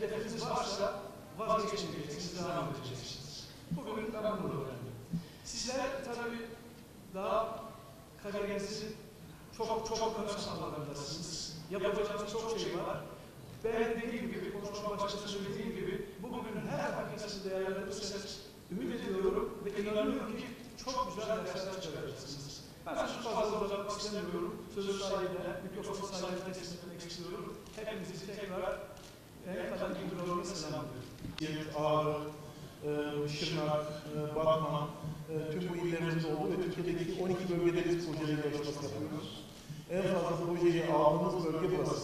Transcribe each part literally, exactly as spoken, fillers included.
hedefiniz varsa vazgeçmeyeceksiniz, devam edeceksiniz. Bugün ben bunu öğrendim. Sizler tabii daha kariyerinizin çok çok çok ön safhalarındasınız. Yapacağınız çok şey var. Ben dediğim gibi, konuşma başta söylediğim gibi, bugünün her dakikasını değerlendirirseniz ümit ediyorum ve inanıyorum ki çok güzel dersler çıkaracaksınız. Ben şu fazla uzatmak istemiyorum. Sözü sahibine, mikrofonu sahibine teslim etmek istiyorum. Hepinizi tekrar en kadar İmralı'na selamlıyorum. Ağrı, e, Şırnak, e, Batman, e, tüm bu illerimizde oldu ve Türkiye'deki on iki bölgede biz projeleri yarışması yapıyoruz. En fazla projeyi aldığımız bölge burası.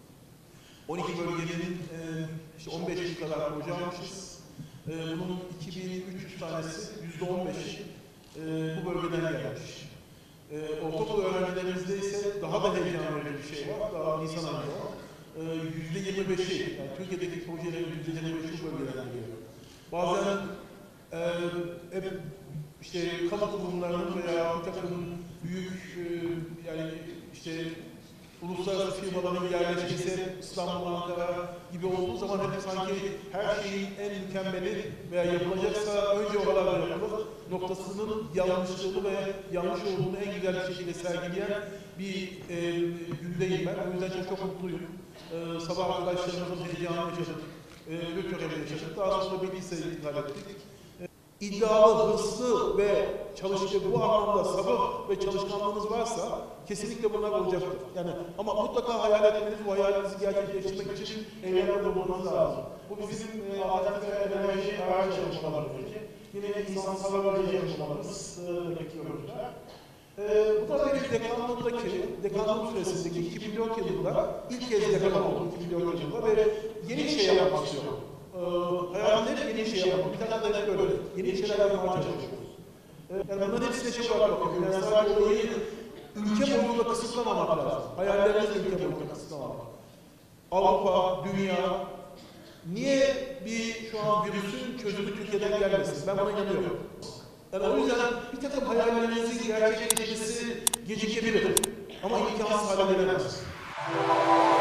on iki bölgenin e, işte on beş bin kadar proje almışız. E, bunun iki bin üç yüz tanesi, yüzde on beşi e, bu bölgeden gelmiş. E, ortaokul öğrencilerimizde ise daha da heyecan verici bir şey var. Daha Nisan ayında. yüzde yirmi beşi, yani Türkiye'deki projelerin yüzde yirmi beşi bu bölgeden geliyor. Bazen e, hep işte kamu kurumlarının veya bir takım büyük e, yani işte uluslararası firmaların yerleşkesi İstanbul, Ankara gibi olduğu zaman hep sanki her şeyin en mükemmeli veya yapılacaksa önce oralarda yapılır noktasının yanlışlığını ve yanlış olduğunu en güzel bir şekilde sergileyen bir e, gündeyim ben. O yüzden çok çok mutluyum. Ee, sabah arkadaşlarımızın heyecanını yaşadık, e, bir töreni yaşadık. Daha sonra bir liseyi ithal ettik. E, iddialı, hırslı ve çalışkan, bu anlamda sabır ve çalışkanlığınız varsa kesinlikle bunlar olacaktır. Yani ama mutlaka hayal etmeniz, bu hayalinizi gerçekleştirmek için eylemde bulunmanız lazım. Bu bizim e, alternatif enerji araç çalışmalarımız. Yine insansal araç çalışmalarımız bekliyor burada. Ee, bu da bir dekanlığındaki, dekanlığın süresindeki iki bin dört yılında ilk kez dekan oldum iki bin dört yılında ve yeni şey yapmak istiyorum. Ee, hayatımda hep yeni şey yapmak, bir tane de hep böyle yeni şeyler yapmaya çalışıyoruz. Ee, yani bunların hepsine şey olarak bakıyorum. Yani sadece olayı ülke boyunca kısıtlamamak lazım. Hayallerinizi ülke boyunca kısıtlamamak. Avrupa, dünya, niye bir şu an virüsün çözümü Türkiye'den gelmesin? Ben buna inanıyorum. Yani o yüzden bir takım hayallerinizin gerçekleşmesi gecikebilir ama imkansız hale gelemez.